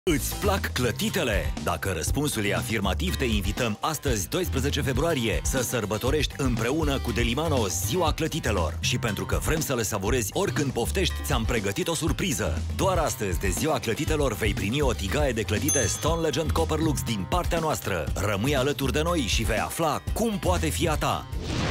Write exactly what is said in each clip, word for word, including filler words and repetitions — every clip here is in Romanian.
Îți plac clătitele? Dacă răspunsul e afirmativ, te invităm astăzi, doisprezece februarie, să sărbătorești împreună cu Delimano Ziua Clătitelor. Și pentru că vrem să le savurezi oricând poftești, ți-am pregătit o surpriză. Doar astăzi, de Ziua Clătitelor, vei primi o tigaie de clătite Stone Legend Copper Lux din partea noastră. Rămâi alături de noi și vei afla cum poate fi a ta.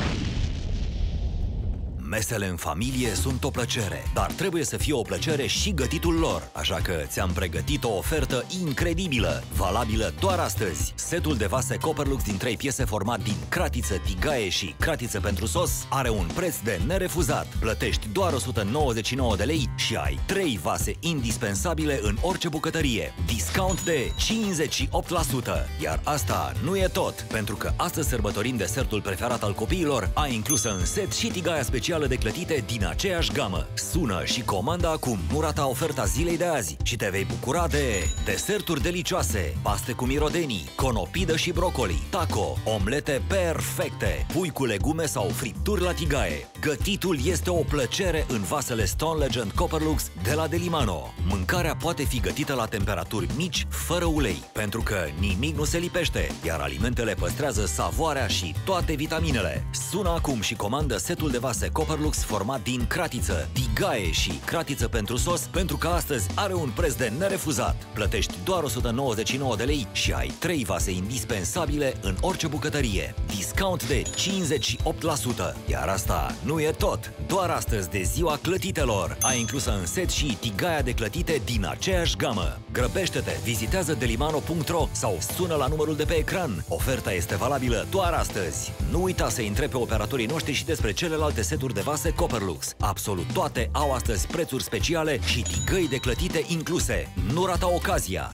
Mesele în familie sunt o plăcere, dar trebuie să fie o plăcere și gătitul lor. Așa că ți-am pregătit o ofertă incredibilă, valabilă doar astăzi. Setul de vase Copperlux din trei piese format din cratiță, tigaie și cratiță pentru sos are un preț de nerefuzat. Plătești doar o sută nouăzeci și nouă de lei și ai trei vase indispensabile în orice bucătărie. Discount de cincizeci și opt la sută. Iar asta nu e tot, pentru că astăzi sărbătorim desertul preferat al copiilor, ai inclusă în set și tigaia specială de clătite din aceeași gamă. Sună și comandă acum, nu rata oferta zilei de azi și te vei bucura de deserturi delicioase, paste cu mirodenii, conopidă și brocoli, taco, omlete perfecte, pui cu legume sau fripturi la tigaie. Gătitul este o plăcere în vasele Stone Legend Copper Lux de la Delimano. Mâncarea poate fi gătită la temperaturi mici, fără ulei, pentru că nimic nu se lipește, iar alimentele păstrează savoarea și toate vitaminele. Sună acum și comandă setul de vase Copper Lux format din cratiță, tigaie și cratiță pentru sos, pentru că astăzi are un preț de nerefuzat. Plătești doar o sută nouăzeci și nouă de lei și ai trei vase indispensabile în orice bucătărie. Discount de cincizeci și opt la sută. Iar asta nu e tot. Doar astăzi, de Ziua Clătitelor, ai inclusă în set și tigaia de clătite din aceeași gamă. Grăbește-te, vizitează delimano punct ro sau sună la numărul de pe ecran. Oferta este valabilă doar astăzi. Nu uita să întrebi pe operatorii noștri și despre celelalte seturi de vase Copperlux. Absolut toate au astăzi prețuri speciale și tigăi de clătite incluse. Nu rata ocazia!